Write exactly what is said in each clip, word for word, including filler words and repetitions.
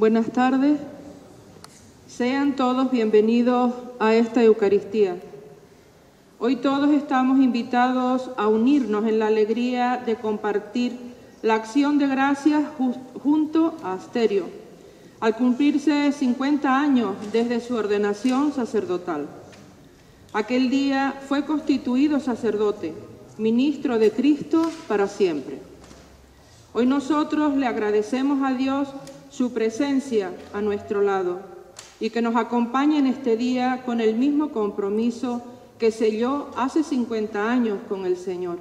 Buenas tardes. Sean todos bienvenidos a esta Eucaristía. Hoy todos estamos invitados a unirnos en la alegría de compartir la acción de gracias junto a Asterio, al cumplirse cincuenta años desde su ordenación sacerdotal. Aquel día fue constituido sacerdote, ministro de Cristo para siempre. Hoy nosotros le agradecemos a Dios su presencia a nuestro lado y que nos acompañe en este día con el mismo compromiso que selló hace cincuenta años con el Señor.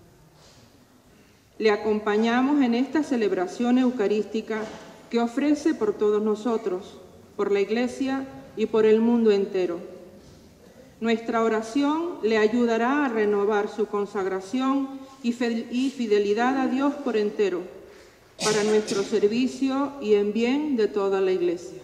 Le acompañamos en esta celebración eucarística que ofrece por todos nosotros, por la Iglesia y por el mundo entero. Nuestra oración le ayudará a renovar su consagración y fidelidad a Dios por entero, para nuestro servicio y en bien de toda la Iglesia.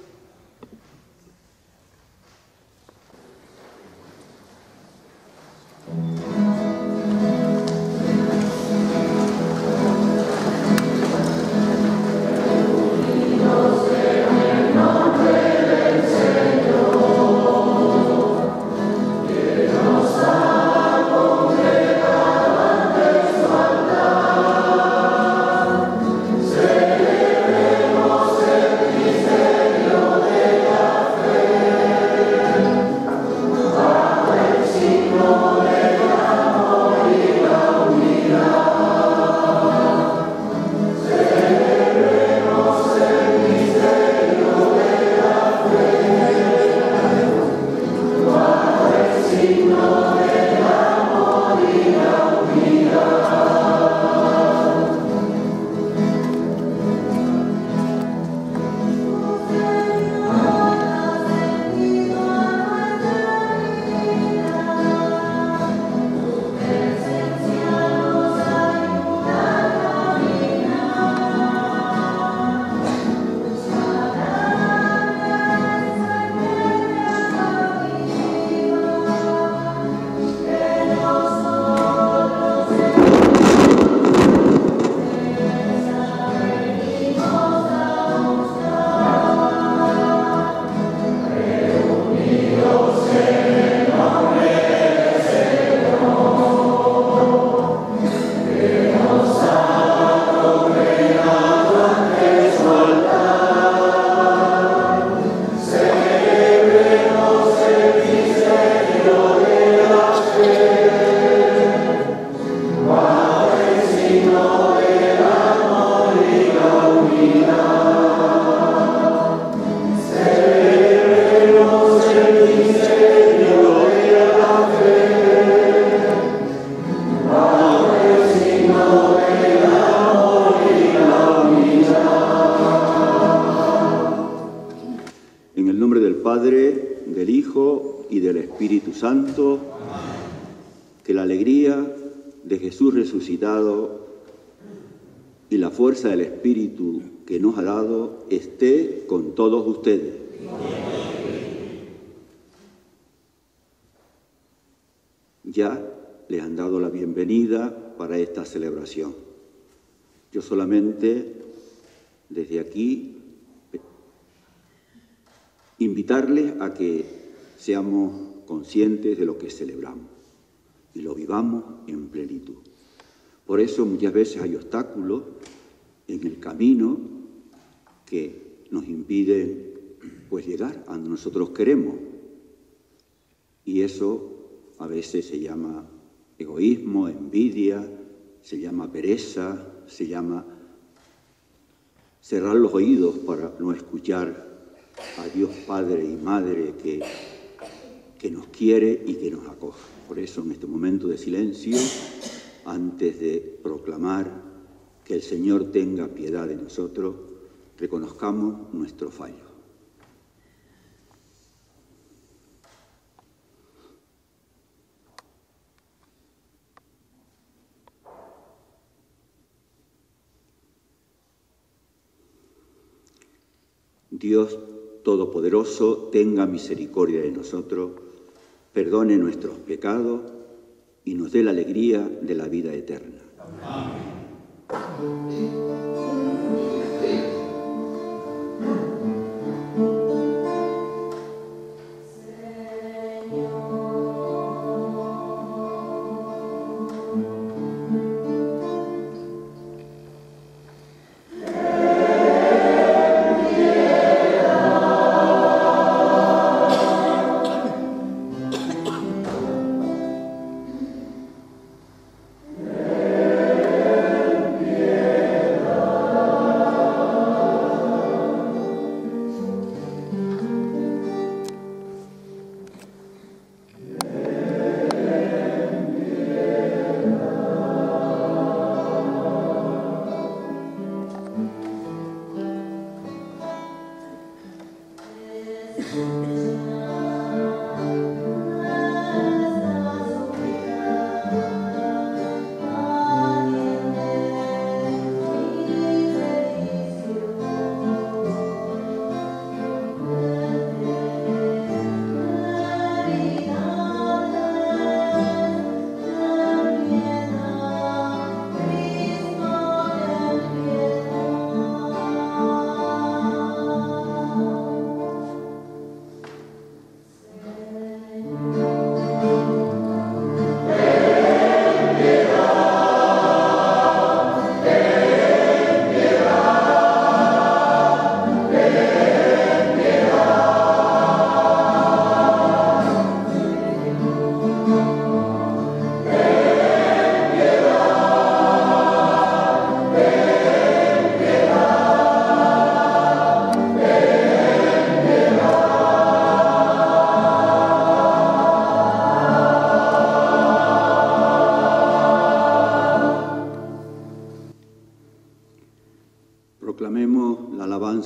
Santo, que la alegría de Jesús resucitado y la fuerza del Espíritu que nos ha dado esté con todos ustedes. Ya les han dado la bienvenida para esta celebración. Yo solamente, desde aquí, invitarles a que seamos conscientes de lo que celebramos y lo vivamos en plenitud. Por eso muchas veces hay obstáculos en el camino que nos impiden pues llegar a donde nosotros queremos, y eso a veces se llama egoísmo, envidia, se llama pereza, se llama cerrar los oídos para no escuchar a Dios Padre y Madre que que nos quiere y que nos acoge. Por eso, en este momento de silencio, antes de proclamar que el Señor tenga piedad de nosotros, reconozcamos nuestro fallo. Dios Todopoderoso, tenga misericordia de nosotros, perdone nuestros pecados y nos dé la alegría de la vida eterna. Amén.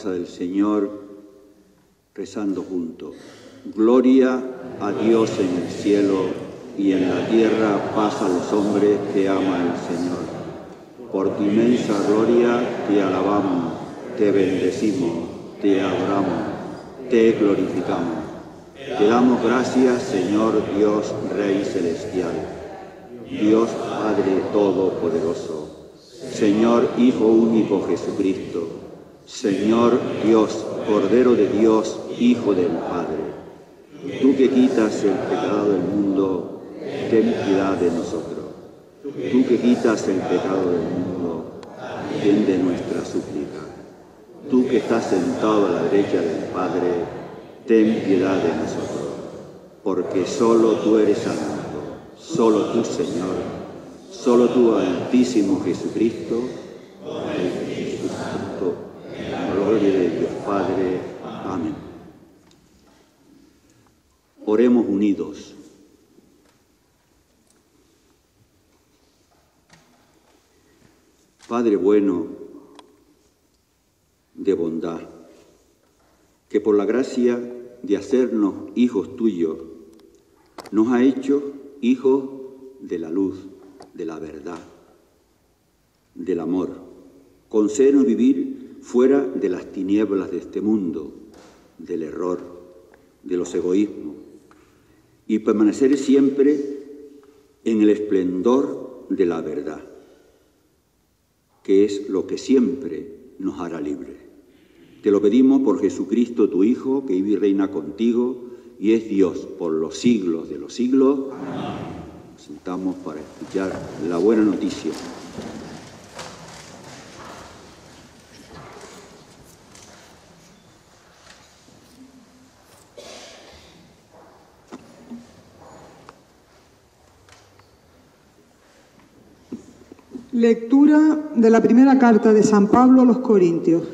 causa del Señor, rezando juntos. Gloria a Dios en el cielo y en la tierra paz a los hombres que ama el Señor. Por tu inmensa gloria te alabamos, te bendecimos, te adoramos, te glorificamos. Te damos gracias, Señor Dios, Rey celestial, Dios Padre Todopoderoso, Señor Hijo único Jesucristo, Señor Dios, Cordero de Dios, Hijo del Padre. Tú que quitas el pecado del mundo, ten piedad de nosotros. Tú que quitas el pecado del mundo, atiende nuestra súplica. Tú que estás sentado a la derecha del Padre, ten piedad de nosotros. Porque solo tú eres santo, solo tú, Señor, solo tú, Altísimo Jesucristo, el Espíritu Santo, gloria de Dios Padre. Amén. Oremos unidos. Padre bueno, de bondad, que por la gracia de hacernos hijos tuyos, nos ha hecho hijos de la luz, de la verdad, del amor. Concédenos vivir fuera de las tinieblas de este mundo, del error, de los egoísmos, y permanecer siempre en el esplendor de la verdad, que es lo que siempre nos hará libres. Te lo pedimos por Jesucristo, tu Hijo, que vive y reina contigo y es Dios por los siglos de los siglos. Nos sentamos para escuchar la buena noticia. Lectura de la primera carta de San Pablo a los Corintios.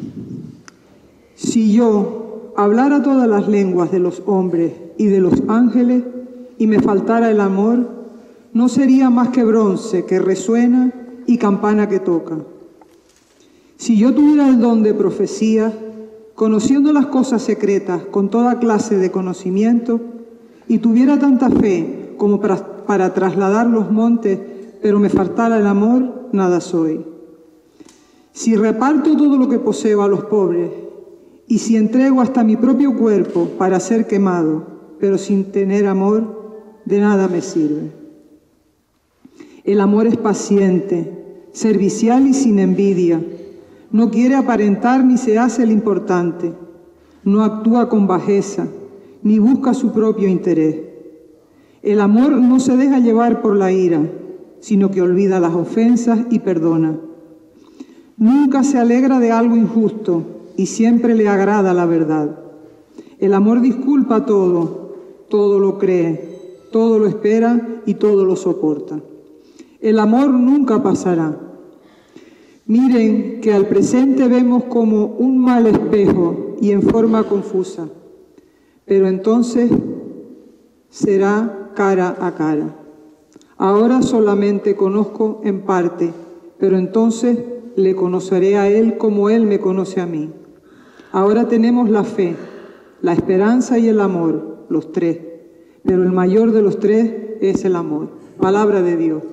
Si yo hablara todas las lenguas de los hombres y de los ángeles y me faltara el amor, no sería más que bronce que resuena y campana que toca. Si yo tuviera el don de profecía, conociendo las cosas secretas con toda clase de conocimiento, y tuviera tanta fe como para, para trasladar los montes, pero me faltara el amor, nada soy. Si reparto todo lo que poseo a los pobres, y si entrego hasta mi propio cuerpo para ser quemado, pero sin tener amor, de nada me sirve. El amor es paciente, servicial y sin envidia. No quiere aparentar ni se hace el importante. No actúa con bajeza, ni busca su propio interés. El amor no se deja llevar por la ira, sino que olvida las ofensas y perdona. Nunca se alegra de algo injusto y siempre le agrada la verdad. El amor disculpa todo, todo lo cree, todo lo espera y todo lo soporta. El amor nunca pasará. Miren que al presente vemos como un mal espejo y en forma confusa, pero entonces será cara a cara. Ahora solamente conozco en parte, pero entonces le conoceré a Él como Él me conoce a mí. Ahora tenemos la fe, la esperanza y el amor, los tres, pero el mayor de los tres es el amor. Palabra de Dios.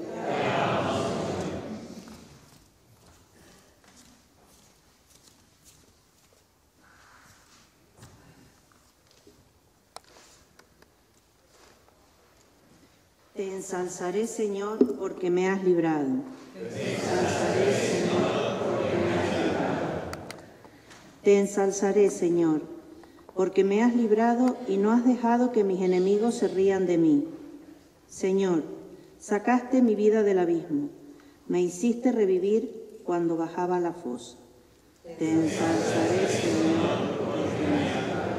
Te ensalzaré, Señor, porque me has librado. Te ensalzaré, Señor, porque me has librado. Te ensalzaré, Señor, porque me has librado y no has dejado que mis enemigos se rían de mí. Señor, sacaste mi vida del abismo, me hiciste revivir cuando bajaba a la fosa. Te ensalzaré, Señor, porque me has librado.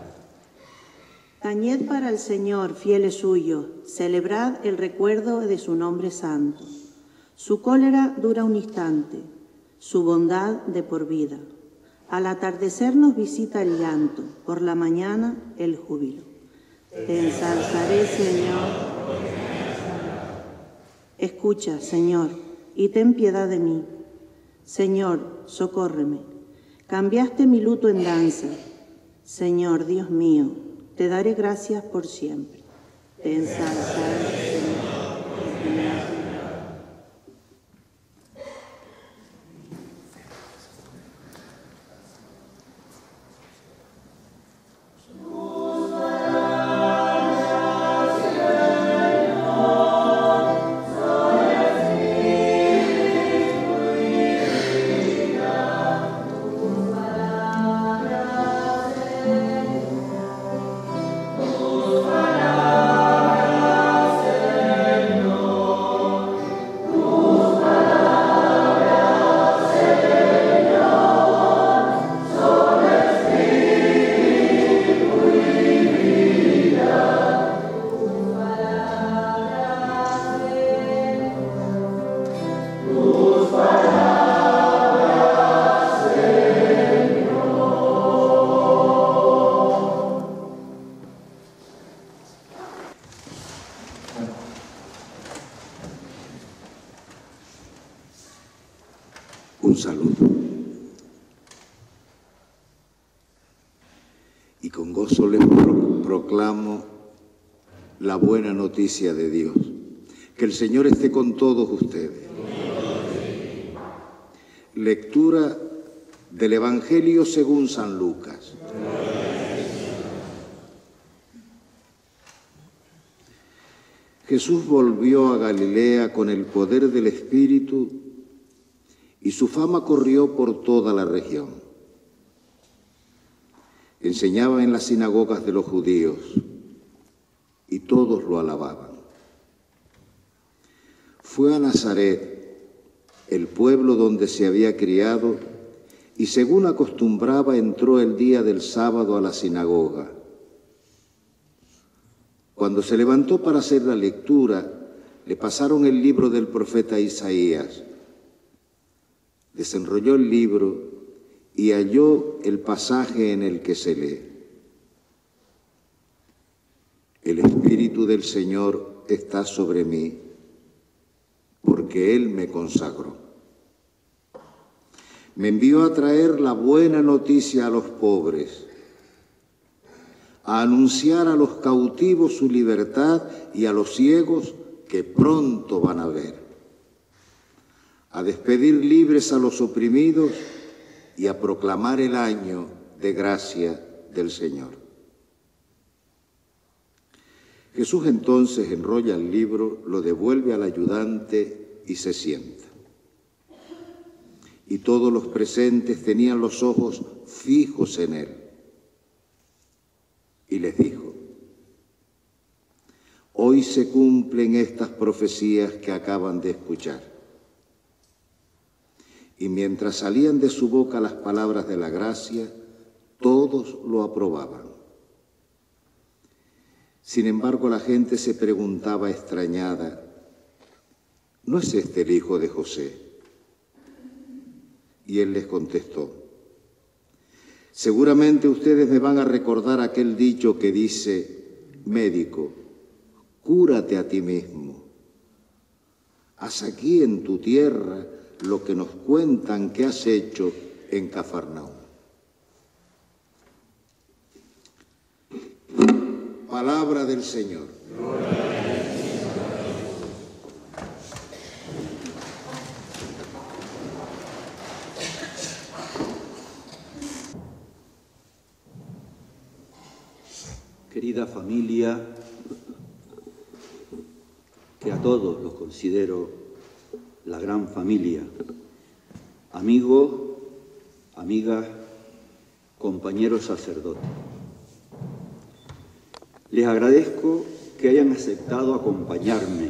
Tañed para el Señor, fieles suyos, celebrad el recuerdo de su nombre santo. Su cólera dura un instante, su bondad de por vida. Al atardecer nos visita el llanto, por la mañana el júbilo. Te ensalzaré, Señor. Escucha, Señor, y ten piedad de mí. Señor, socórreme. Cambiaste mi luto en danza. Señor, Dios mío, te daré gracias por siempre. Te ensalzaré, Señor, porque me has librado. Un saludo. Y con gozo les pro proclamo la buena noticia de Dios. Que el Señor esté con todos ustedes. Lectura del Evangelio según San Lucas. Jesús volvió a Galilea con el poder del Espíritu y su fama corrió por toda la región. Enseñaba en las sinagogas de los judíos y todos lo alababan. Fue a Nazaret, el pueblo donde se había criado, y según acostumbraba entró el día del sábado a la sinagoga. Cuando se levantó para hacer la lectura, le pasaron el libro del profeta Isaías. Desenrolló el libro y halló el pasaje en el que se lee: El Espíritu del Señor está sobre mí, porque Él me consagró. Me envió a traer la buena noticia a los pobres, a anunciar a los cautivos su libertad y a los ciegos que pronto van a ver, a despedir libres a los oprimidos y a proclamar el año de gracia del Señor. Jesús entonces enrolla el libro, lo devuelve al ayudante y se sienta. Y todos los presentes tenían los ojos fijos en él. Y les dijo: hoy se cumplen estas profecías que acaban de escuchar. Y mientras salían de su boca las palabras de la gracia, todos lo aprobaban. Sin embargo, la gente se preguntaba extrañada: ¿no es este el hijo de José? Y él les contestó: seguramente ustedes me van a recordar aquel dicho que dice: médico, cúrate a ti mismo. Haz aquí en tu tierra lo que nos cuentan que has hecho en Cafarnaúm. Palabra del Señor. Querida familia, que a todos los considero la gran familia, amigos, amigas, compañeros sacerdotes. Les agradezco que hayan aceptado acompañarme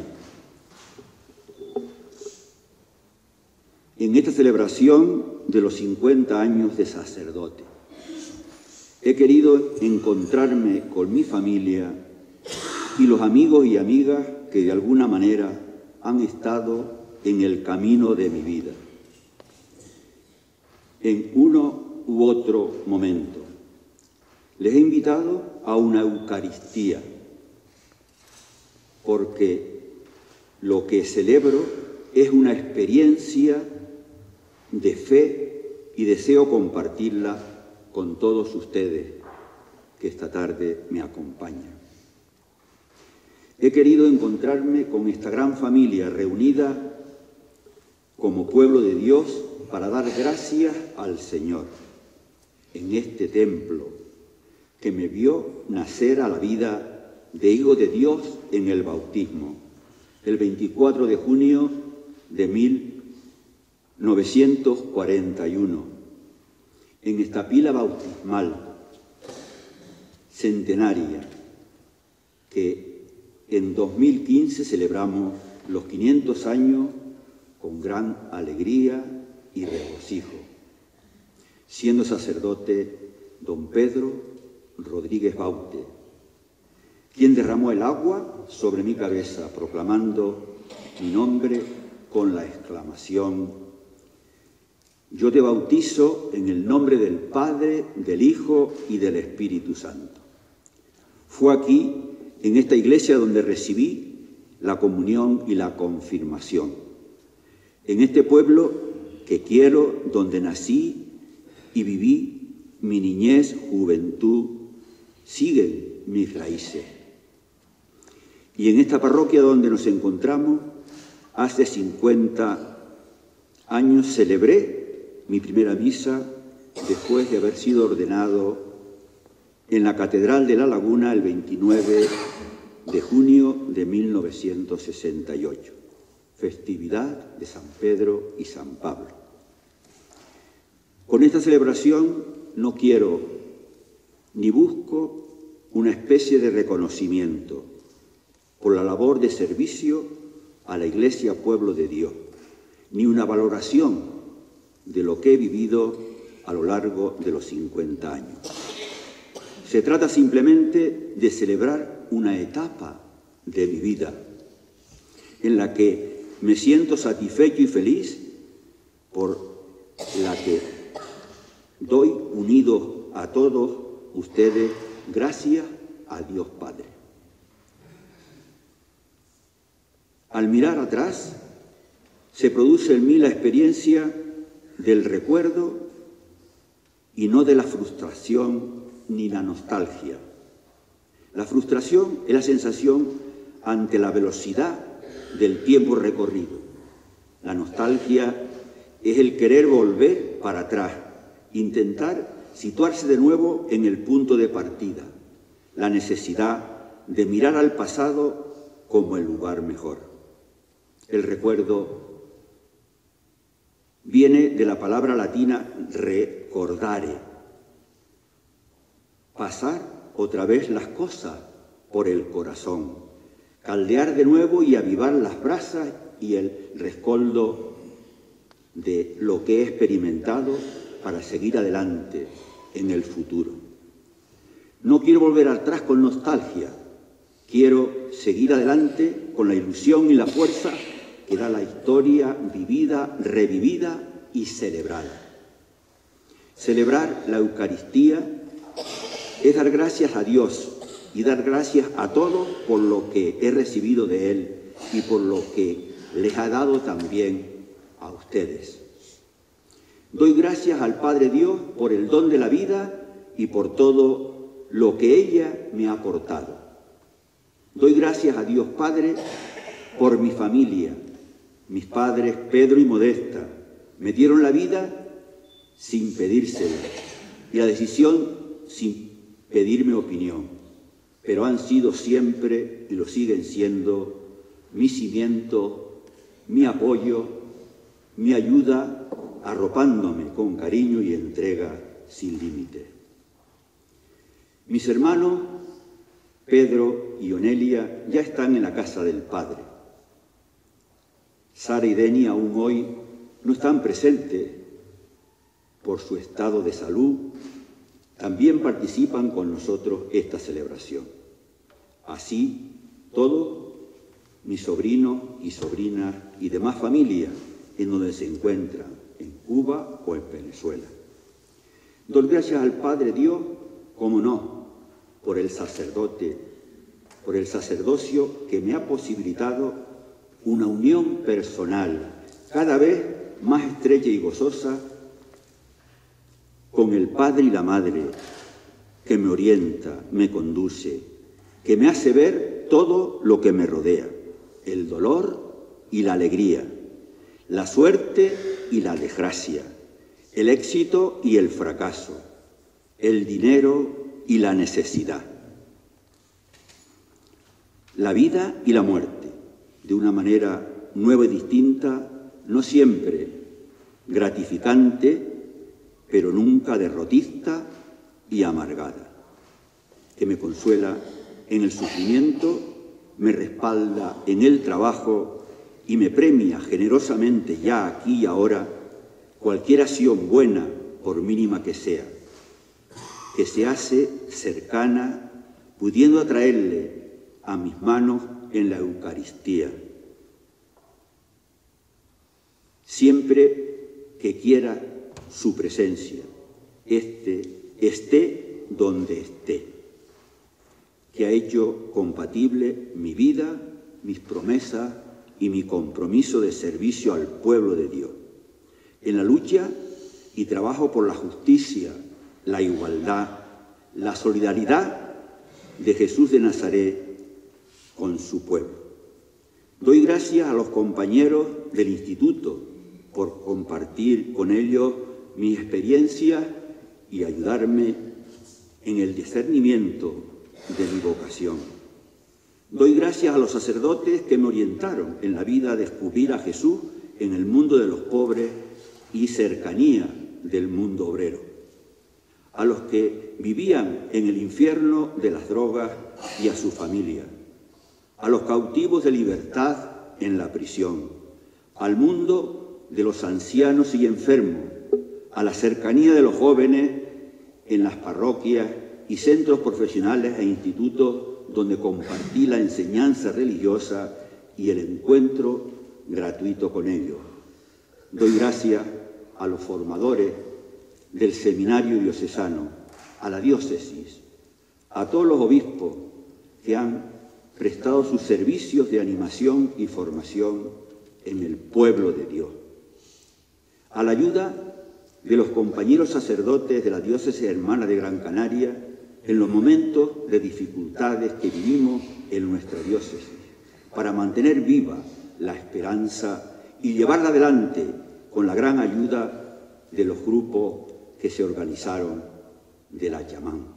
en esta celebración de los cincuenta años de sacerdote. He querido encontrarme con mi familia y los amigos y amigas que de alguna manera han estado en el camino de mi vida, en uno u otro momento. Les he invitado a una Eucaristía, porque lo que celebro es una experiencia de fe y deseo compartirla con todos ustedes que esta tarde me acompañan. He querido encontrarme con esta gran familia reunida como pueblo de Dios para dar gracias al Señor en este templo que me vio nacer a la vida de hijo de Dios en el bautismo, el veinticuatro de junio de mil novecientos cuarenta y uno, en esta pila bautismal centenaria que en dos mil quince celebramos los quinientos años con gran alegría y regocijo, siendo sacerdote don Pedro Rodríguez Baute, quien derramó el agua sobre mi cabeza, proclamando mi nombre con la exclamación: yo te bautizo en el nombre del Padre, del Hijo y del Espíritu Santo. Fue aquí, en esta iglesia, donde recibí la comunión y la confirmación. En este pueblo que quiero, donde nací y viví mi niñez, juventud, siguen mis raíces. Y en esta parroquia donde nos encontramos, hace cincuenta años celebré mi primera misa después de haber sido ordenado en la Catedral de La Laguna el veintinueve de junio de mil novecientos sesenta y ocho, festividad de San Pedro y San Pablo. Con esta celebración no quiero ni busco una especie de reconocimiento por la labor de servicio a la Iglesia Pueblo de Dios, ni una valoración de lo que he vivido a lo largo de los cincuenta años. Se trata simplemente de celebrar una etapa de mi vida en la que me siento satisfecho y feliz, por la que doy unido a todos ustedes gracias a Dios Padre. Al mirar atrás, se produce en mí la experiencia del recuerdo y no de la frustración ni la nostalgia. La frustración es la sensación ante la velocidad del tiempo recorrido. La nostalgia es el querer volver para atrás, intentar situarse de nuevo en el punto de partida, la necesidad de mirar al pasado como el lugar mejor. El recuerdo viene de la palabra latina recordare, pasar otra vez las cosas por el corazón, caldear de nuevo y avivar las brasas y el rescoldo de lo que he experimentado para seguir adelante en el futuro. No quiero volver atrás con nostalgia, quiero seguir adelante con la ilusión y la fuerza que da la historia vivida, revivida y celebrada. Celebrar la Eucaristía es dar gracias a Dios y dar gracias a todos por lo que he recibido de Él y por lo que les ha dado también a ustedes. Doy gracias al Padre Dios por el don de la vida y por todo lo que ella me ha aportado. Doy gracias a Dios Padre por mi familia. Mis padres, Pedro y Modesta, me dieron la vida sin pedírsela y la decisión sin pedirme opinión, pero han sido siempre y lo siguen siendo mi cimiento, mi apoyo, mi ayuda, arropándome con cariño y entrega sin límite. Mis hermanos Pedro y Onelia ya están en la casa del Padre. Sara y Deni aún hoy no están presentes por su estado de salud. También participan con nosotros esta celebración. Así, todos mis sobrinos y sobrinas y demás familias en donde se encuentran, en Cuba o en Venezuela. Doy gracias al Padre Dios, como no, por el sacerdote, por el sacerdocio que me ha posibilitado una unión personal cada vez más estrecha y gozosa con el Padre y la Madre, que me orienta, me conduce, que me hace ver todo lo que me rodea, el dolor y la alegría, la suerte y la desgracia, el éxito y el fracaso, el dinero y la necesidad, la vida y la muerte, de una manera nueva y distinta, no siempre gratificante, pero nunca derrotista y amargada, que me consuela en el sufrimiento, me respalda en el trabajo y me premia generosamente ya aquí y ahora cualquier acción buena, por mínima que sea, que se hace cercana, pudiendo atraerle a mis manos en la Eucaristía, siempre que quiera su presencia, este, esté donde esté, que ha hecho compatible mi vida, mis promesas y mi compromiso de servicio al pueblo de Dios, en la lucha y trabajo por la justicia, la igualdad, la solidaridad de Jesús de Nazaret con su pueblo. Doy gracias a los compañeros del Instituto por compartir con ellos mi experiencia y ayudarme en el discernimiento de mi vocación. Doy gracias a los sacerdotes que me orientaron en la vida a descubrir a Jesús en el mundo de los pobres y cercanía del mundo obrero, a los que vivían en el infierno de las drogas y a su familia, a los cautivos de libertad en la prisión, al mundo de los ancianos y enfermos, a la cercanía de los jóvenes en las parroquias y centros profesionales e institutos donde compartí la enseñanza religiosa y el encuentro gratuito con ellos. Doy gracias a los formadores del seminario diocesano, a la diócesis, a todos los obispos que han prestado sus servicios de animación y formación en el pueblo de Dios, a la ayuda de los compañeros sacerdotes de la diócesis hermana de Gran Canaria en los momentos de dificultades que vivimos en nuestra diócesis, para mantener viva la esperanza y llevarla adelante con la gran ayuda de los grupos que se organizaron de la Ayamán.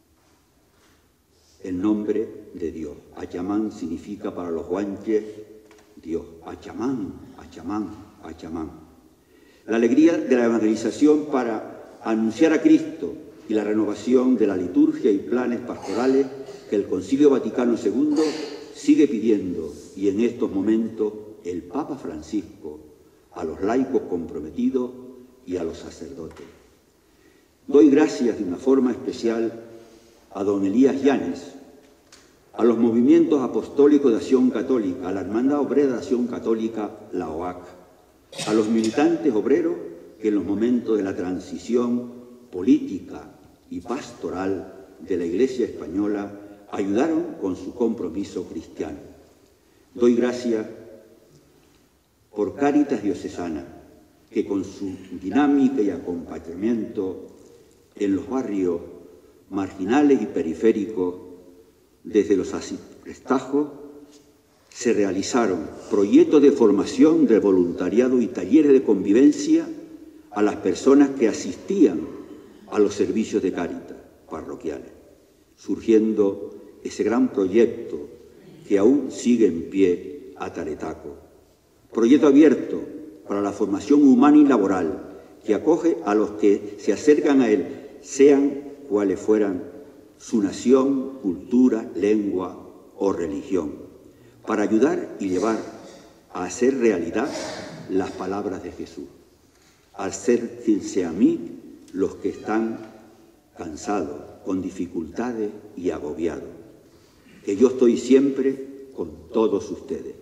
El nombre de Dios. Ayamán significa para los guanches Dios. Ayamán, Ayamán, Ayamán. La alegría de la evangelización para anunciar a Cristo y la renovación de la liturgia y planes pastorales que el Concilio Vaticano segundo sigue pidiendo, y en estos momentos el Papa Francisco, a los laicos comprometidos y a los sacerdotes. Doy gracias de una forma especial a don Elías Llanes, a los movimientos apostólicos de Acción Católica, a la Hermandad Obrera de Acción Católica, la O A C, a los militantes obreros que en los momentos de la transición política y pastoral de la Iglesia española ayudaron con su compromiso cristiano. Doy gracias por Cáritas Diocesana, que con su dinámica y acompañamiento en los barrios marginales y periféricos, desde los arciprestajos, se realizaron proyectos de formación de voluntariado y talleres de convivencia a las personas que asistían a los servicios de Cáritas parroquiales, surgiendo ese gran proyecto que aún sigue en pie a Taretaco. Proyecto abierto para la formación humana y laboral, que acoge a los que se acercan a él, sean cuales fueran su nación, cultura, lengua o religión, para ayudar y llevar a hacer realidad las palabras de Jesús. Acérquense a mí los que están cansados, con dificultades y agobiados, que yo estoy siempre con todos ustedes,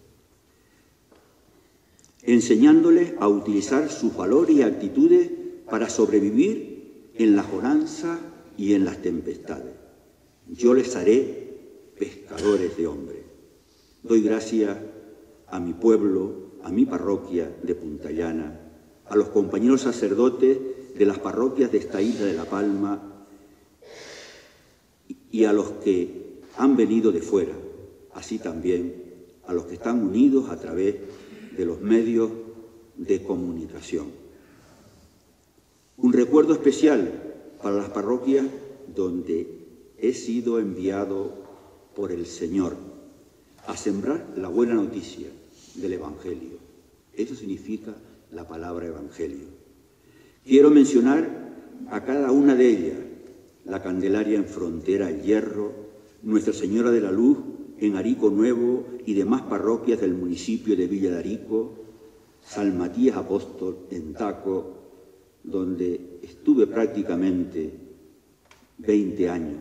enseñándoles a utilizar sus valores y actitudes para sobrevivir en la bonanza y en las tempestades. Yo les haré pescadores de hombres. Doy gracias a mi pueblo, a mi parroquia de Punta Llana, a los compañeros sacerdotes de las parroquias de esta isla de La Palma y a los que han venido de fuera, así también a los que están unidos a través de los medios de comunicación. Un recuerdo especial para las parroquias donde he sido enviado por el Señor a sembrar la buena noticia del Evangelio. Eso significa la palabra Evangelio. Quiero mencionar a cada una de ellas: la Candelaria en Frontera, El Hierro, Nuestra Señora de la Luz en Arico Nuevo y demás parroquias del municipio de Villa de Arico, San Matías Apóstol en Taco, donde estuve prácticamente veinte años,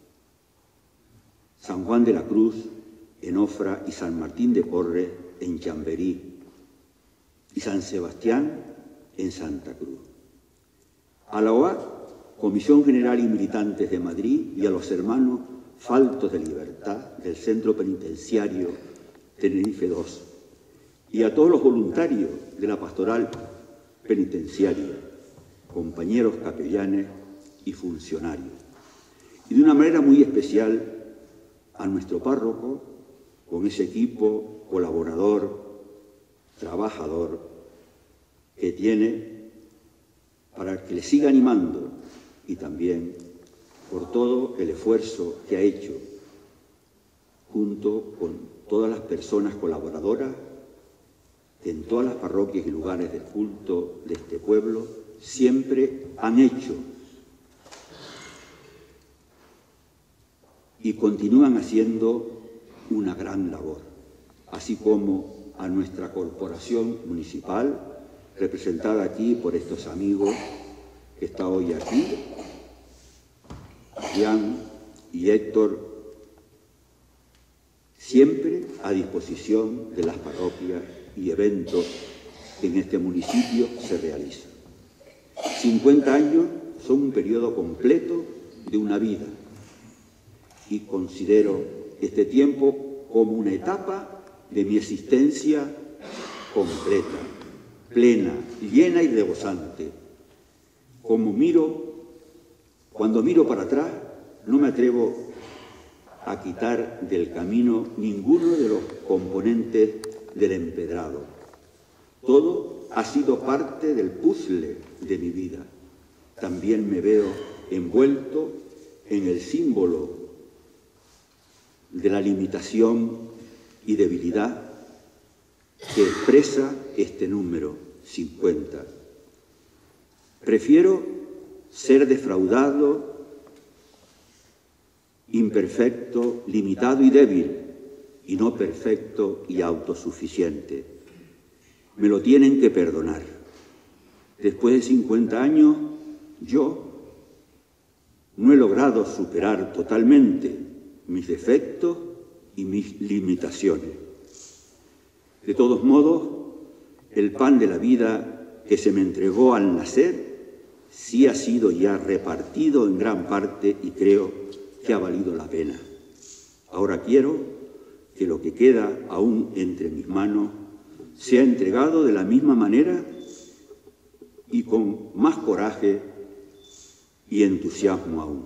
San Juan de la Cruz en Ofra y San Martín de Porres en Chamberí y San Sebastián en Santa Cruz. A la O A, Comisión General y Militantes de Madrid, y a los hermanos faltos de libertad del Centro Penitenciario Tenerife dos, y a todos los voluntarios de la Pastoral Penitenciaria, compañeros capellanes y funcionarios. Y de una manera muy especial a nuestro párroco, con ese equipo colaborador, trabajador que tiene, para que le siga animando, y también por todo el esfuerzo que ha hecho junto con todas las personas colaboradoras que en todas las parroquias y lugares de culto de este pueblo siempre han hecho y continúan haciendo una gran labor, así como a nuestra corporación municipal, representada aquí por estos amigos que está hoy aquí, Jean y Héctor, siempre a disposición de las parroquias y eventos que en este municipio se realizan. cincuenta años son un periodo completo de una vida y considero este tiempo como una etapa de mi existencia completa, plena, llena y rebosante. Como miro, cuando miro para atrás, no me atrevo a quitar del camino ninguno de los componentes del empedrado. Todo ha sido parte del puzzle de mi vida. También me veo envuelto en el símbolo de la limitación y debilidad que expresa este número cincuenta. Prefiero ser defraudado, imperfecto, limitado y débil, y no perfecto y autosuficiente. Me lo tienen que perdonar. Después de cincuenta años, yo no he logrado superar totalmente mis defectos y mis limitaciones. De todos modos, el pan de la vida que se me entregó al nacer sí ha sido ya repartido en gran parte y creo que ha valido la pena. Ahora quiero que lo que queda aún entre mis manos sea entregado de la misma manera y con más coraje y entusiasmo aún.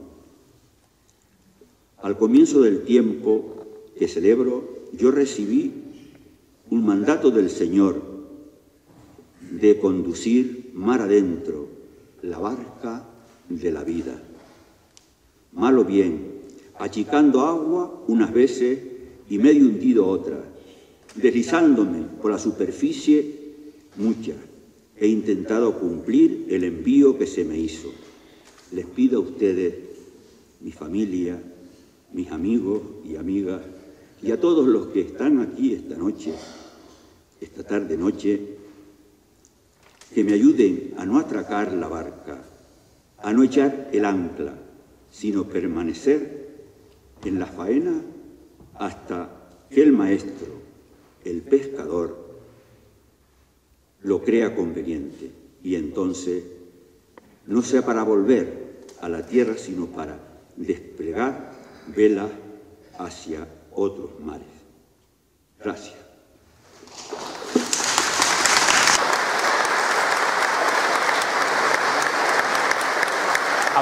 Al comienzo del tiempo que celebro, yo recibí un mandato del Señor de conducir mar adentro la barca de la vida. Mal o bien, achicando agua unas veces y medio hundido otras, deslizándome por la superficie muchas. He intentado cumplir el envío que se me hizo. Les pido a ustedes, mi familia, mis amigos y amigas, y a todos los que están aquí esta noche, esta tarde-noche, que me ayuden a no atracar la barca, a no echar el ancla, sino permanecer en la faena hasta que el maestro, el pescador, lo crea conveniente, y entonces no sea para volver a la tierra, sino para desplegar velas hacia otros mares. Gracias.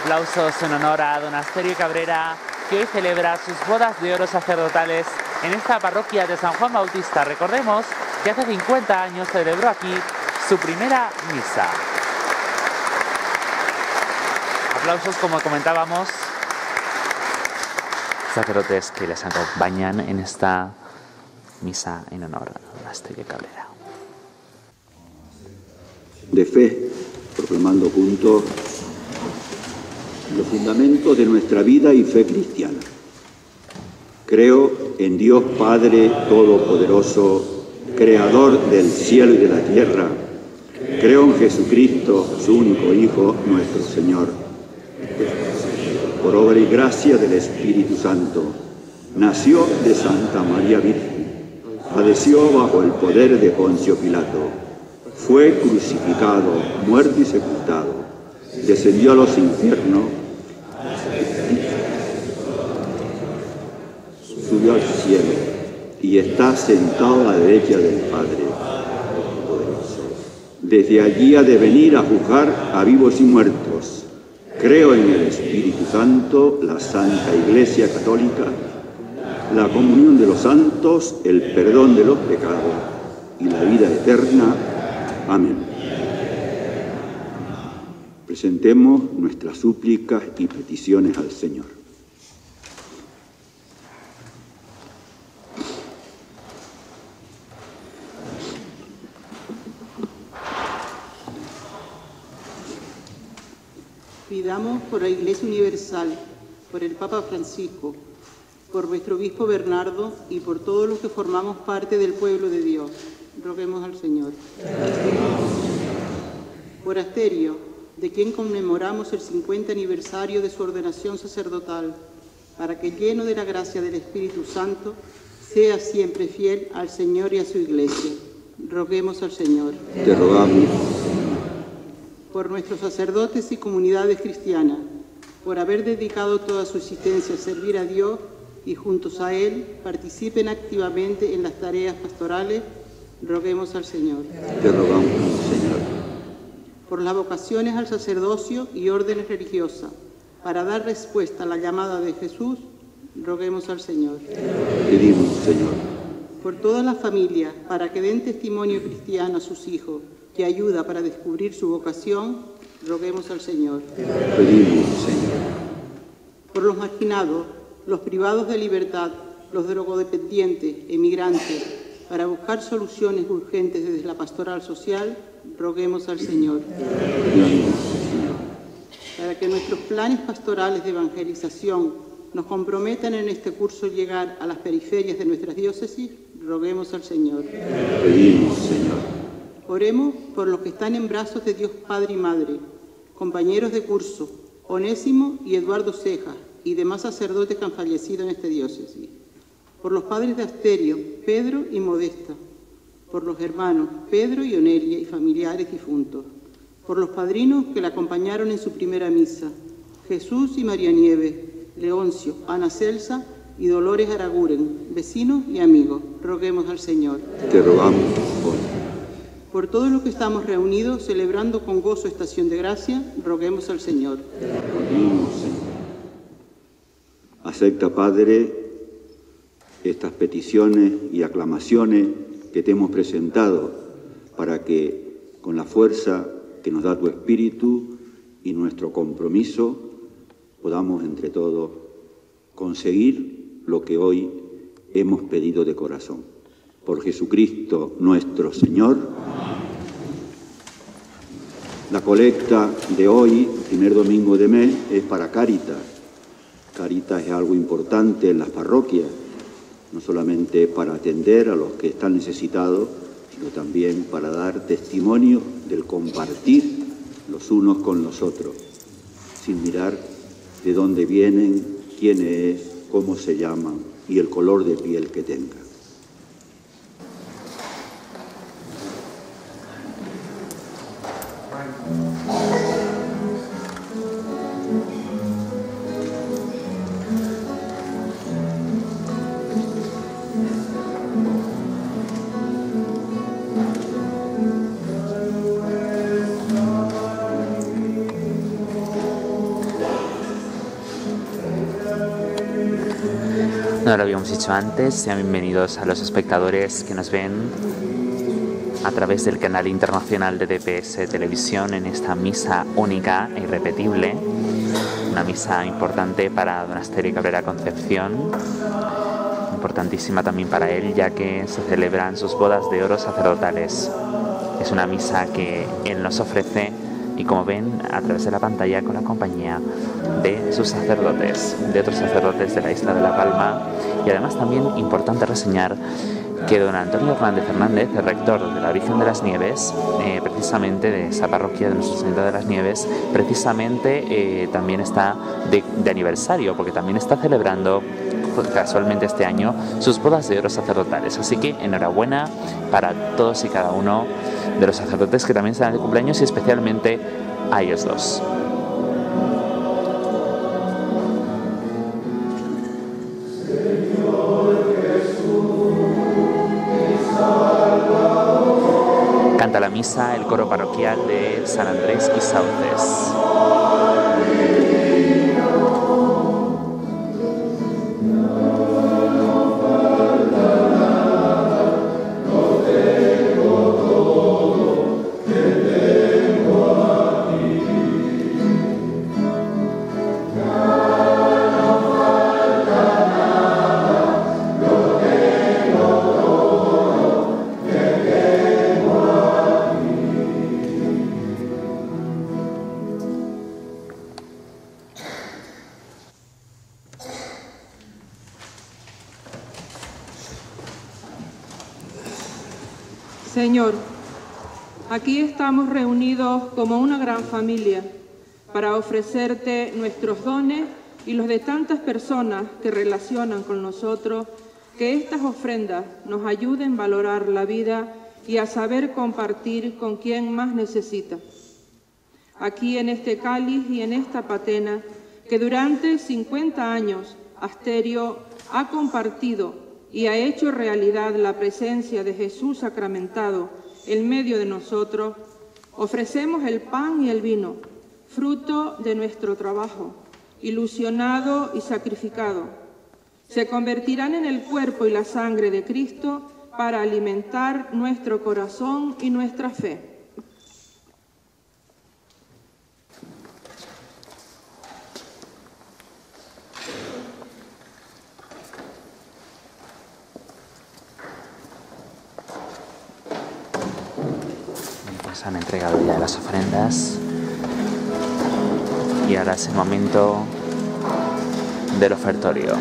Aplausos en honor a don Asterio Cabrera, que hoy celebra sus bodas de oro sacerdotales en esta parroquia de San Juan Bautista. Recordemos que hace cincuenta años celebró aquí su primera misa. Aplausos, como comentábamos, sacerdotes que les acompañan en esta misa en honor a don Asterio Cabrera. De fe, proclamando juntos los fundamentos de nuestra vida y fe cristiana. Creo en Dios Padre Todopoderoso, Creador del cielo y de la tierra. Creo en Jesucristo, su único Hijo, nuestro Señor. Por obra y gracia del Espíritu Santo, nació de Santa María Virgen, padeció bajo el poder de Poncio Pilato, fue crucificado, muerto y sepultado, descendió a los infiernos, subió al cielo y está sentado a la derecha del Padre Poderoso. Desde allí ha de venir a juzgar a vivos y muertos. Creo en el Espíritu Santo, la Santa Iglesia Católica, la comunión de los santos, el perdón de los pecados y la vida eterna. Amén. Presentemos nuestras súplicas y peticiones al Señor. Pidamos por la Iglesia Universal, por el Papa Francisco, por nuestro Obispo Bernardo y por todos los que formamos parte del pueblo de Dios. Roguemos al Señor. Por Asterio, de quien conmemoramos el cincuenta aniversario de su ordenación sacerdotal, para que lleno de la gracia del Espíritu Santo, sea siempre fiel al Señor y a su Iglesia. Roguemos al Señor. Te rogamos. Por nuestros sacerdotes y comunidades cristianas, por haber dedicado toda su existencia a servir a Dios y juntos a Él participen activamente en las tareas pastorales, roguemos al Señor. Te rogamos, Señor. Por las vocaciones al sacerdocio y órdenes religiosas, para dar respuesta a la llamada de Jesús, roguemos al Señor. Pedimos, Señor. Por todas las familias, para que den testimonio cristiano a sus hijos, que ayuda para descubrir su vocación, roguemos al Señor. Pedimos, Señor. Por los marginados, los privados de libertad, los drogodependientes, emigrantes, para buscar soluciones urgentes desde la pastoral social, roguemos al Señor. Pedimos, Señor. Para que nuestros planes pastorales de evangelización nos comprometan en este curso llegar a las periferias de nuestras diócesis, roguemos al Señor. Pedimos, Señor. Oremos por los que están en brazos de Dios Padre y Madre, compañeros de curso, Onésimo y Eduardo Cejas, y demás sacerdotes que han fallecido en esta diócesis. Por los padres de Asterio, Pedro y Modesta. Por los hermanos Pedro y Onelia y familiares difuntos. Por los padrinos que la acompañaron en su primera misa, Jesús y María Nieves, Leoncio, Ana Celsa y Dolores Araguren, vecinos y amigos. Roguemos al Señor. Te rogamos hoy. Por todos los que estamos reunidos celebrando con gozo estación de gracia, roguemos al Señor. Pedimos, Señor. Acepta, Padre, estas peticiones y aclamaciones que te hemos presentado para que, con la fuerza que nos da tu Espíritu y nuestro compromiso, podamos entre todos conseguir lo que hoy hemos pedido de corazón. Por Jesucristo nuestro Señor. La colecta de hoy, primer domingo de mes, es para Cáritas. Cáritas es algo importante en las parroquias, no solamente para atender a los que están necesitados, sino también para dar testimonio del compartir los unos con los otros, sin mirar de dónde vienen, quién es, cómo se llaman y el color de piel que tengan. No lo habíamos dicho antes, sean bienvenidos a los espectadores que nos ven a través del canal internacional de D P S Televisión en esta misa única e irrepetible, una misa importante para don Asterio Cabrera Concepción, importantísima también para él, ya que se celebran sus bodas de oro sacerdotales. Es una misa que él nos ofrece y, como ven, a través de la pantalla, con la compañía de sus sacerdotes, de otros sacerdotes de la isla de La Palma. Y además también importante reseñar que don Antonio Hernández Hernández, el rector de la Virgen de las Nieves, eh, precisamente de esa parroquia de Nuestra Señora de las Nieves, precisamente eh, también está de, de aniversario, porque también está celebrando casualmente este año sus bodas de oro sacerdotales. Así que enhorabuena para todos y cada uno de los sacerdotes que también están de cumpleaños, y especialmente a ellos dos. Canta la misa el coro parroquial de San Andrés y Sauces. Señor, aquí estamos reunidos como una gran familia para ofrecerte nuestros dones y los de tantas personas que relacionan con nosotros, que estas ofrendas nos ayuden a valorar la vida y a saber compartir con quien más necesita. Aquí en este cáliz y en esta patena, que durante cincuenta años Asterio ha compartido y ha hecho realidad la presencia de Jesús sacramentado en medio de nosotros, ofrecemos el pan y el vino, fruto de nuestro trabajo, ilusionado y sacrificado. Se convertirán en el cuerpo y la sangre de Cristo para alimentar nuestro corazón y nuestra fe. Han entregado ya las ofrendas y ahora es el momento del ofertorio.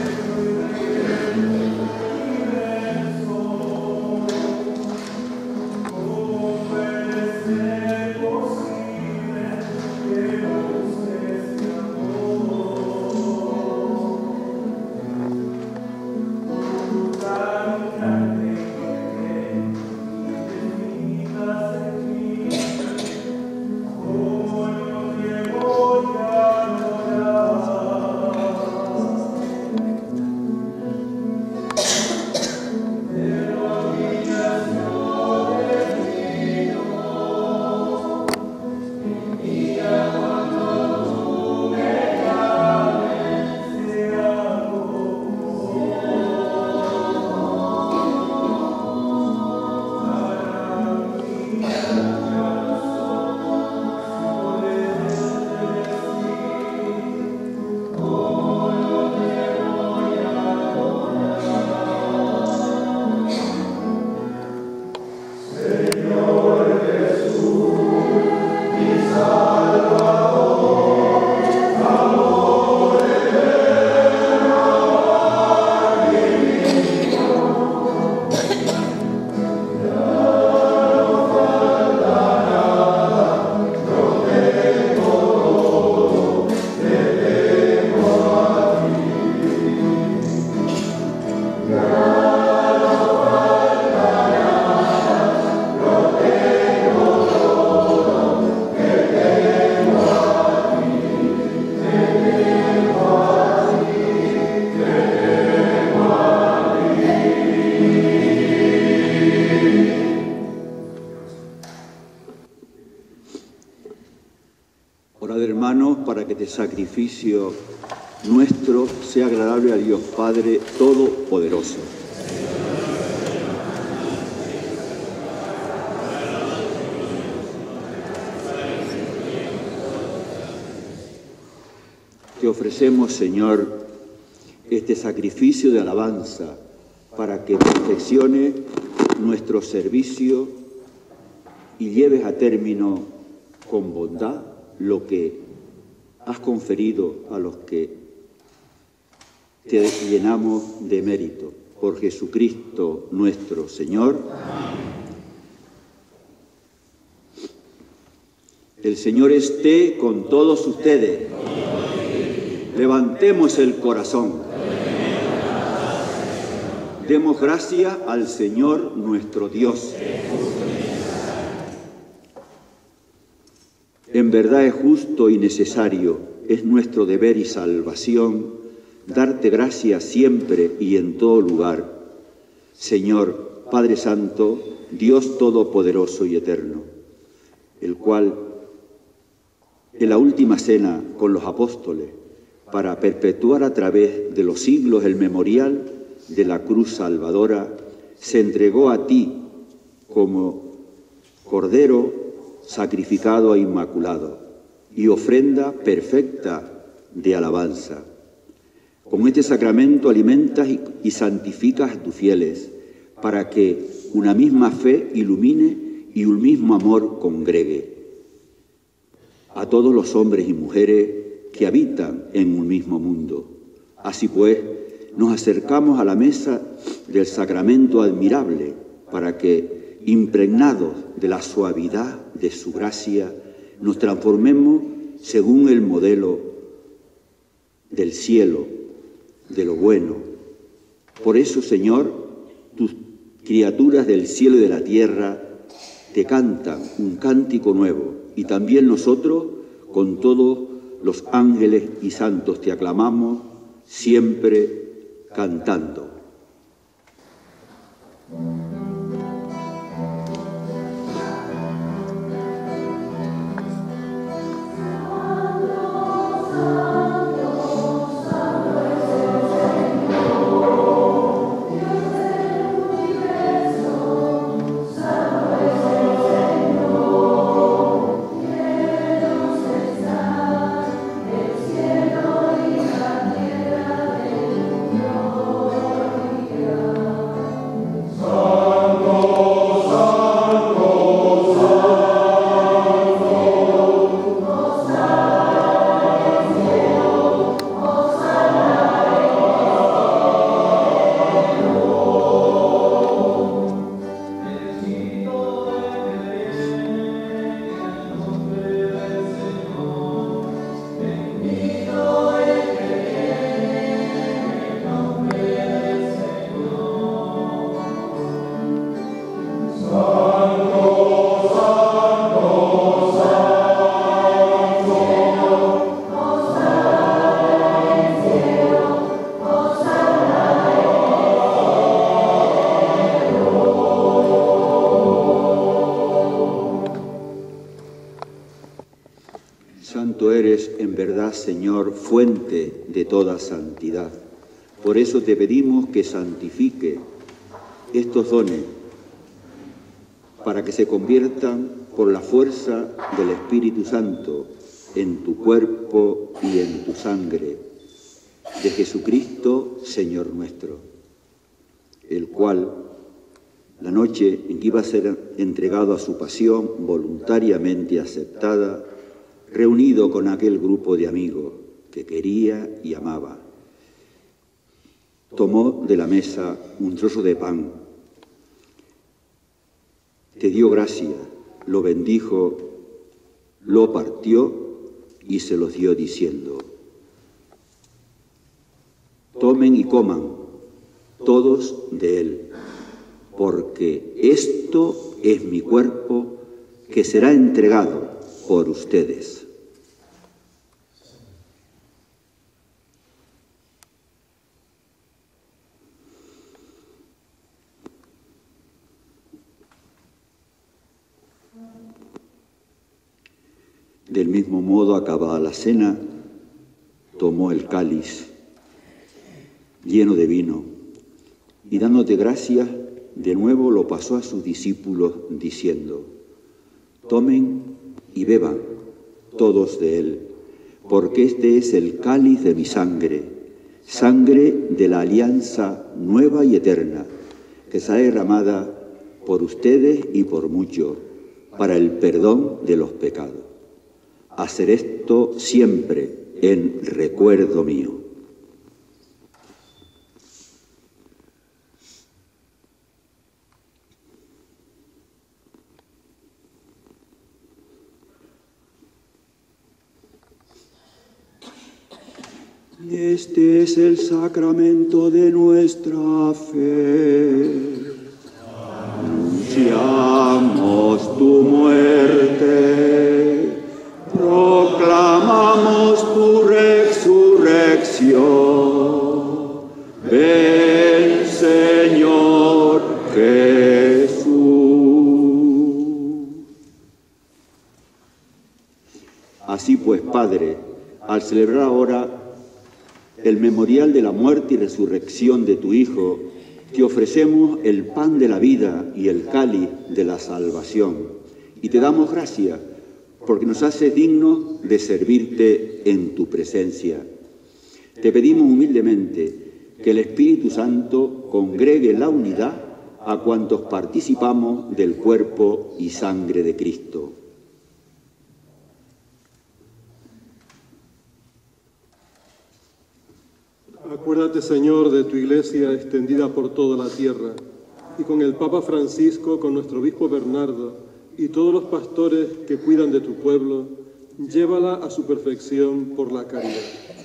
Orad, hermanos, para que este sacrificio nuestro sea agradable a Dios Padre Todopoderoso. Te ofrecemos, Señor, este sacrificio de alabanza para que perfeccione nuestro servicio y lleves a término con bondad lo que has conferido a los que te llenamos de mérito. Por Jesucristo nuestro Señor. El Señor esté con todos ustedes. Levantemos el corazón. Demos gracias al Señor nuestro Dios. En verdad es justo y necesario, es nuestro deber y salvación, darte gracias siempre y en todo lugar. Señor, Padre Santo, Dios Todopoderoso y Eterno, el cual, en la última cena con los apóstoles, para perpetuar a través de los siglos el memorial de la cruz salvadora, se entregó a ti como Cordero sacrificado e inmaculado y ofrenda perfecta de alabanza. Con este sacramento alimentas y santificas a tus fieles para que una misma fe ilumine y un mismo amor congregue a todos los hombres y mujeres que habitan en un mismo mundo. Así pues, nos acercamos a la mesa del sacramento admirable para que, impregnados de la suavidad de su gracia, nos transformemos según el modelo del cielo, de lo bueno. Por eso, Señor, tus criaturas del cielo y de la tierra te cantan un cántico nuevo, y también nosotros, con todos los ángeles y santos, te aclamamos siempre cantando. Señor, fuente de toda santidad. Por eso te pedimos que santifique estos dones para que se conviertan por la fuerza del Espíritu Santo en tu cuerpo y en tu sangre, de Jesucristo, Señor nuestro, el cual, la noche en que iba a ser entregado a su pasión voluntariamente aceptada, reunido con aquel grupo de amigos que quería y amaba, tomó de la mesa un trozo de pan, te dio gracias, lo bendijo, lo partió y se los dio diciendo: tomen y coman todos de él, porque esto es mi cuerpo que será entregado por ustedes. Del mismo modo, acabada la cena, tomó el cáliz lleno de vino y dándote gracias, de nuevo lo pasó a sus discípulos diciendo: tomen y beban todos de él, porque este es el cáliz de mi sangre, sangre de la alianza nueva y eterna, que será derramada por ustedes y por muchos, para el perdón de los pecados. Hacer esto siempre en recuerdo mío. Este es el sacramento de nuestra fe. Anunciamos tu muerte, proclamamos tu resurrección. Ven, Señor Jesús. Así pues, Padre, al celebrar ahora el memorial de la muerte y resurrección de tu Hijo, te ofrecemos el pan de la vida y el cáliz de la salvación. Y te damos gracias porque nos haces dignos de servirte en tu presencia. Te pedimos humildemente que el Espíritu Santo congregue la unidad a cuantos participamos del cuerpo y sangre de Cristo. Acuérdate, Señor, de tu Iglesia extendida por toda la tierra, y con el Papa Francisco, con nuestro obispo Bernardo, y todos los pastores que cuidan de tu pueblo, llévala a su perfección por la caridad.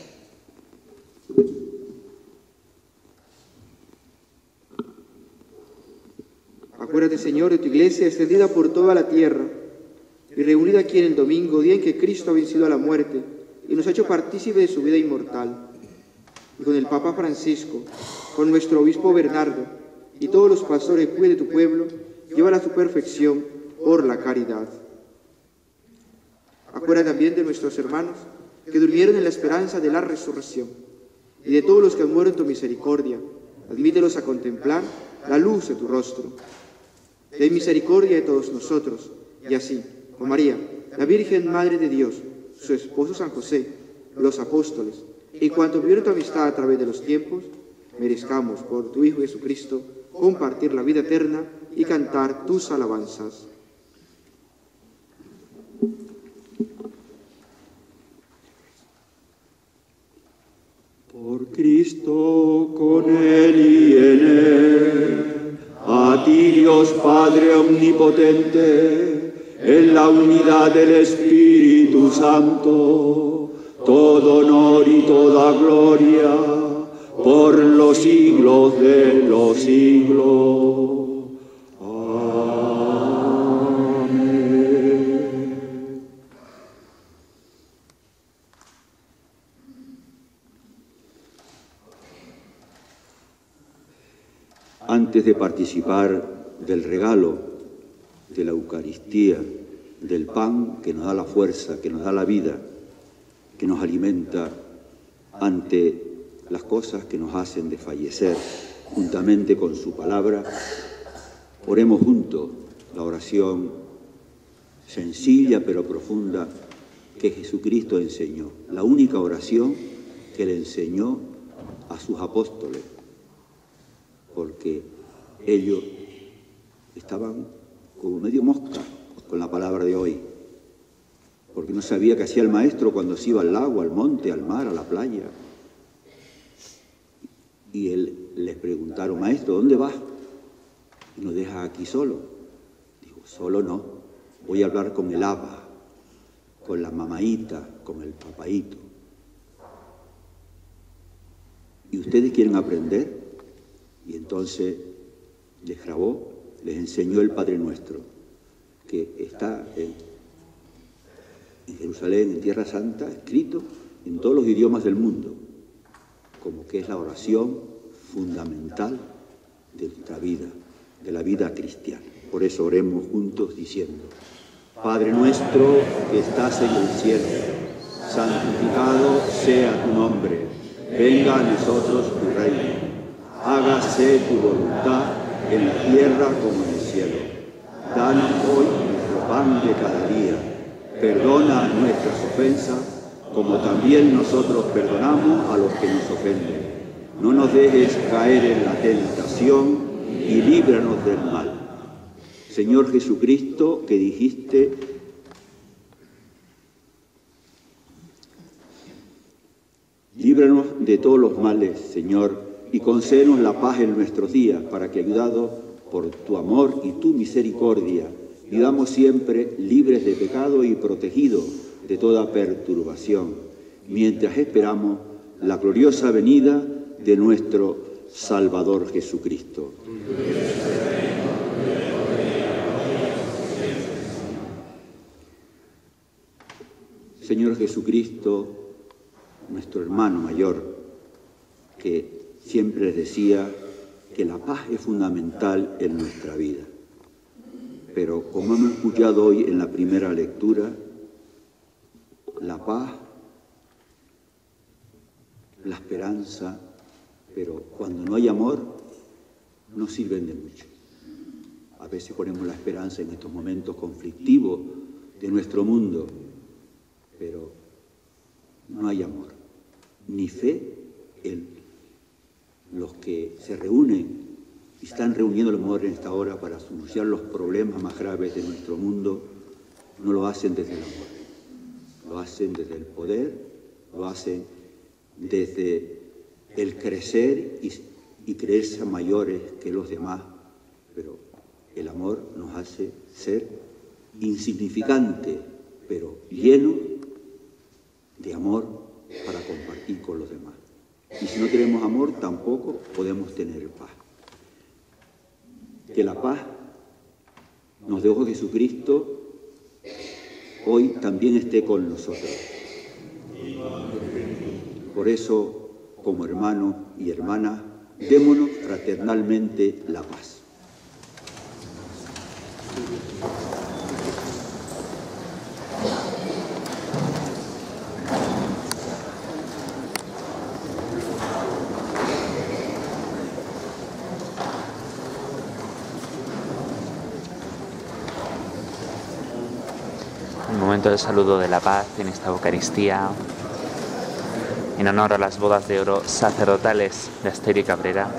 Acuérdate, Señor, de tu Iglesia extendida por toda la tierra, y reunida aquí en el domingo, día en que Cristo ha vencido a la muerte, y nos ha hecho partícipe de su vida inmortal. Y con el Papa Francisco, con nuestro obispo Bernardo y todos los pastores que cuiden de tu pueblo, llévala a su perfección por la caridad. Acuérdate también de nuestros hermanos que durmieron en la esperanza de la resurrección, y de todos los que han muerto en tu misericordia. Admítelos a contemplar la luz de tu rostro. Ten misericordia de todos nosotros, y así, con María, la Virgen Madre de Dios, su esposo San José, los apóstoles, y cuanto vivieron tu amistad a través de los tiempos, merezcamos por tu Hijo Jesucristo compartir la vida eterna y cantar tus alabanzas. Por Cristo, con Él y en Él, a ti Dios Padre Omnipotente, en la unidad del Espíritu Santo, todo honor y toda gloria por los siglos de los siglos. Amén. Antes de participar del regalo de la Eucaristía, del pan que nos da la fuerza, que nos da la vida, que nos alimenta ante las cosas que nos hacen desfallecer, juntamente con su palabra, oremos juntos la oración sencilla pero profunda que Jesucristo enseñó, la única oración que le enseñó a sus apóstoles, porque ellos estaban como medio mosca con la palabra de hoy, porque no sabía qué hacía el maestro cuando se iba al lago, al monte, al mar, a la playa. Y él les preguntaron: maestro, ¿dónde vas? Y nos deja aquí solo. Digo, solo no, voy a hablar con el Abba, con la mamaíta, con el papaíto. ¿Y ustedes quieren aprender? Y entonces les grabó, les enseñó el Padre Nuestro, que está en en Jerusalén, en Tierra Santa, escrito en todos los idiomas del mundo, como que es la oración fundamental de nuestra vida, de la vida cristiana. Por eso oremos juntos diciendo: Padre nuestro que estás en el cielo, santificado sea tu nombre, venga a nosotros tu reino, hágase tu voluntad en la tierra como en el cielo. Danos hoy nuestro pan de cada día, perdona nuestras ofensas, como también nosotros perdonamos a los que nos ofenden. No nos dejes caer en la tentación y líbranos del mal. Señor Jesucristo, que dijiste: líbranos de todos los males, Señor, y concédenos la paz en nuestros días, para que, ayudados por tu amor y tu misericordia, vivamos siempre libres de pecado y protegidos de toda perturbación, mientras esperamos la gloriosa venida de nuestro Salvador Jesucristo. Señor Jesucristo, nuestro hermano mayor, que siempre les decía que la paz es fundamental en nuestra vida. Pero como hemos escuchado hoy en la primera lectura, la paz, la esperanza, pero cuando no hay amor, no sirven de mucho. A veces ponemos la esperanza en estos momentos conflictivos de nuestro mundo, pero no hay amor, ni fe en los que se reúnen y están reuniendo el amor en esta hora para solucionar los problemas más graves de nuestro mundo. No lo hacen desde el amor, lo hacen desde el poder, lo hacen desde el crecer y, y creerse mayores que los demás, pero el amor nos hace ser insignificantes, pero llenos de amor para compartir con los demás. Y si no tenemos amor, tampoco podemos tener paz. Que la paz nos dejó Jesucristo hoy también esté con nosotros. Por eso, como hermanos y hermanas, démonos fraternalmente la paz. El saludo de la paz en esta Eucaristía, en honor a las bodas de oro sacerdotales de Asterio y Cabrera.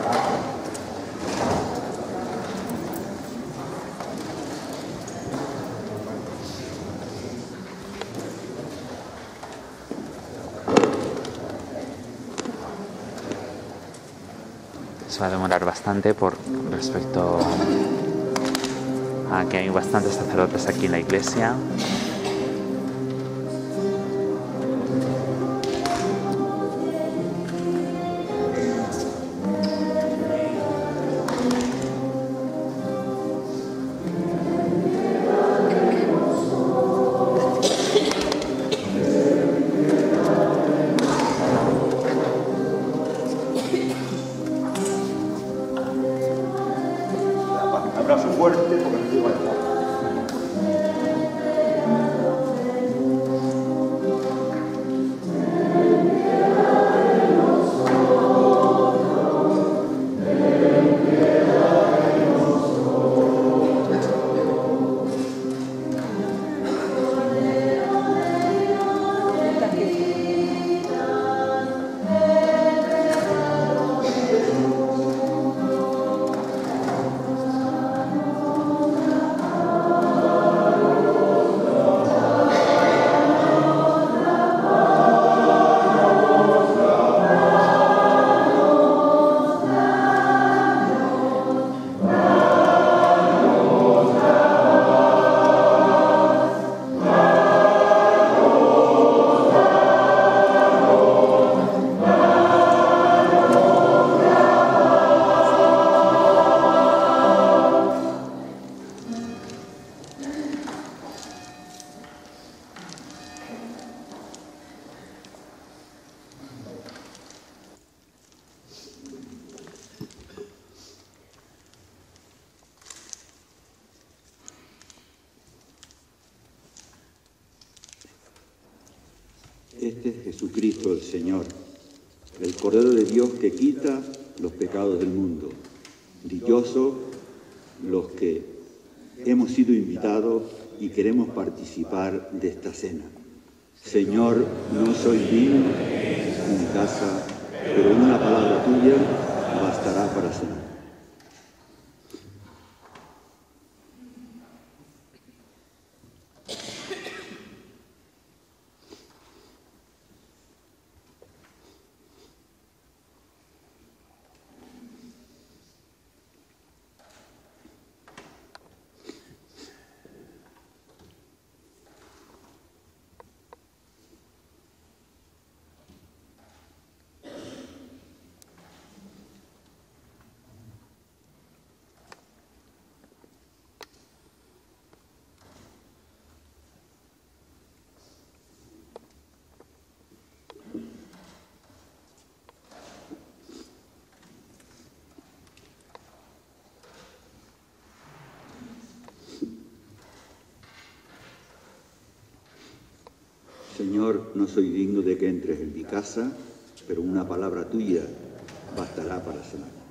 Se va a demorar bastante por respecto a que hay bastantes sacerdotes aquí en la iglesia. Un abrazo fuerte porque nos lleva a Este es Jesucristo el Señor, el Cordero de Dios que quita los pecados del mundo. Dichosos los que hemos sido invitados y queremos participar de esta cena. Señor, no soy digno en mi casa, pero una palabra tuya bastará para cenar. Señor, no soy digno de que entres en mi casa, pero una palabra tuya bastará para cenar.